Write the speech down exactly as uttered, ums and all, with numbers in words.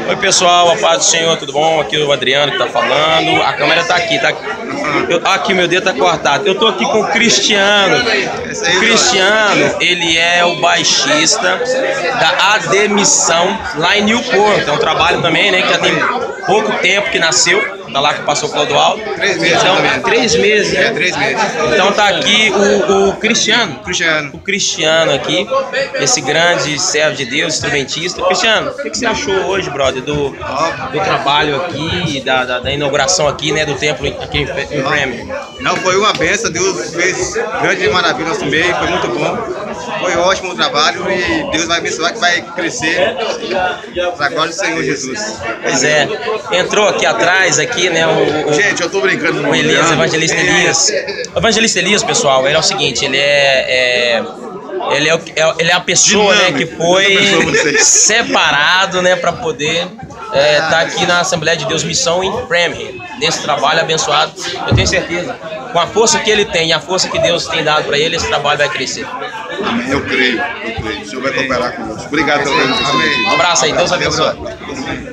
Oi pessoal, a paz do Senhor, tudo bom? Aqui é o Adriano que tá falando. A câmera tá aqui, tá? Eu, aqui meu dedo tá cortado. Eu tô aqui com o Cristiano. O Cristiano, ele é o baixista da Admissão lá em Newport. É um trabalho também, né? Que já tem pouco tempo que nasceu. Tá lá com o pastor Clodoaldo. Três meses. Então, três meses, né? É, três meses. Então tá aqui o, o Cristiano. Cristiano. O Cristiano aqui, esse grande servo de Deus, instrumentista. Cristiano, o que, que você achou hoje, brother, do, do trabalho aqui, da, da, da inauguração aqui, né, do templo aqui em Premier? Não, foi uma benção, Deus fez grande maravilha no nosso meio, foi muito bom. Foi ótimo o trabalho e Deus vai abençoar, que vai crescer para a glória do Senhor Jesus. Pois é, entrou aqui atrás, aqui, né, o, o, Gente, eu tô brincando. o Elias, o evangelista Elias. O evangelista Elias, pessoal, ele é o seguinte, ele é... é Ele é, ele é a pessoa, né, que foi separado, né, para poder estar é, tá aqui na Assembleia de Deus Missão em Framingham, nesse trabalho abençoado. Eu tenho certeza, com a força que ele tem e a força que Deus tem dado para ele, esse trabalho vai crescer. Amém. Eu creio, eu creio. O Senhor vai cooperar conosco. Obrigado pelo Um abraço aí, Deus abençoe.